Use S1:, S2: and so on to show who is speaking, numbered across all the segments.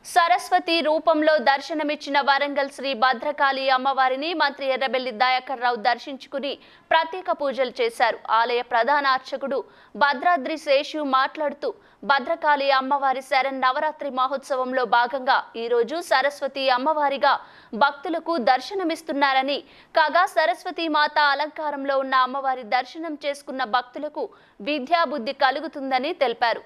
S1: సరస్వతి రూపంలో దర్శనమిచ్చిన వరంగల్ శ్రీ భద్రకాళి అమ్మవారిని మంత్రి ఎర్రబెల్లి దయాకర్ రావు దర్శించుకుని ప్రత్యేక పూజలు చేశారు. ఆలయ ప్రధాన అర్చకుడు భద్రాద్రి శేషు మాట్లాడుతూ భద్రకాళి అమ్మవారి శరన్నవరాత్రి మహోత్సవంలో భాగంగా ఈ రోజు సరస్వతి అమ్మవారిగా భక్తులకు దర్శనమిస్తున్నారని, కాగా సరస్వతి మాత అలంకారంలో ఉన్న అమ్మవారి దర్శనం చేసుకున్న భక్తులకు విద్యా బుద్ధి కలుగుతుందని తెలిపారు.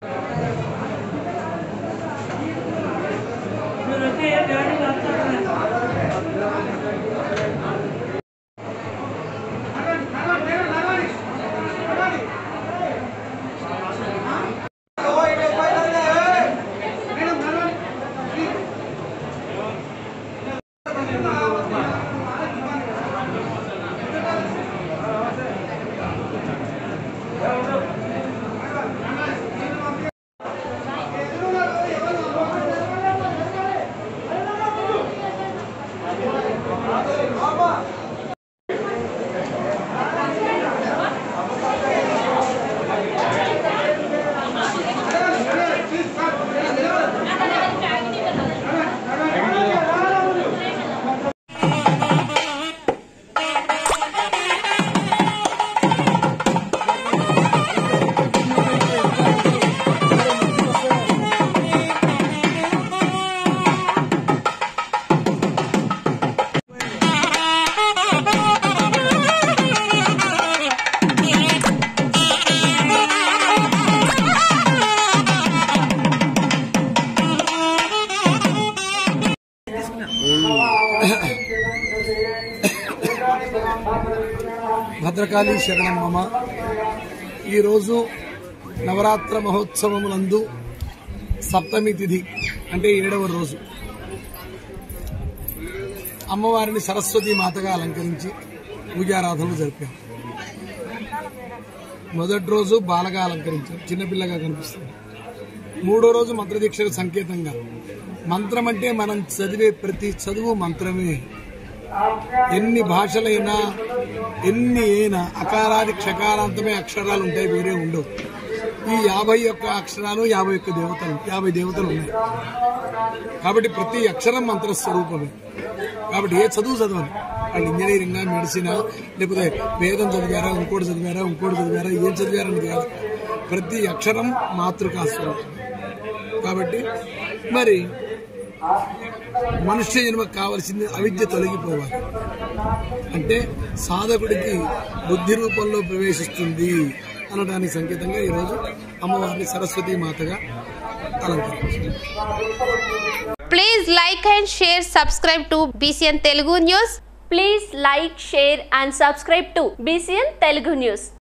S2: భద్రకాళి శరణమ్మ ఈరోజు నవరాత్ర మహోత్సవములందు సప్తమి తిథి అంటే 7వ రోజు అమ్మవారిని సరస్వతి మాతగా అలంకరించి పూజారాధనలు జరిపాం. మొదటి రోజు బాలగా అలంకరించాం, చిన్నపిల్లగా కనిపిస్తుంది. 3వ రోజు మంత్రదీక్షకు సంకేతంగా, మంత్రం అంటే మనం చదివే ప్రతి చదువు మంత్రమే. ఎన్ని భాషలైనా ఎన్ని అయినా అకారాది క్షకారాంతమే అక్షరాలు ఉంటాయి, వేరే ఉండవు. ఈ 51 అక్షరాలు 50 దేవతలు ఉన్నాయి. కాబట్టి ప్రతి అక్షరం మంత్రస్వరూపమే. కాబట్టి ఏ చదువు చదవాలి, వాళ్ళు ఇంజనీరింగ్ మెడిసిన్ లేకపోతే వేదం చదివారా, ఇంకోటి చదివారా ఏం చదివారని కాదు, ప్రతి అక్షరం మాతృకాస్వరూపం. కాబట్టి మరి మనుష్య జన్మకు కావలసింది అవిద్య తొలగిపోవాలి అంటే సాధకుడికి బుద్ధి రూపంలో ప్రవేశిస్తుంది అనడానికి సంకేతంగా ఈరోజు అమ్మవారిని సరస్వతి మాతగా అలంకరించారు.
S3: Please like and share, subscribe to BCN Telugu News.
S1: Please like, share and subscribe to BCN Telugu News.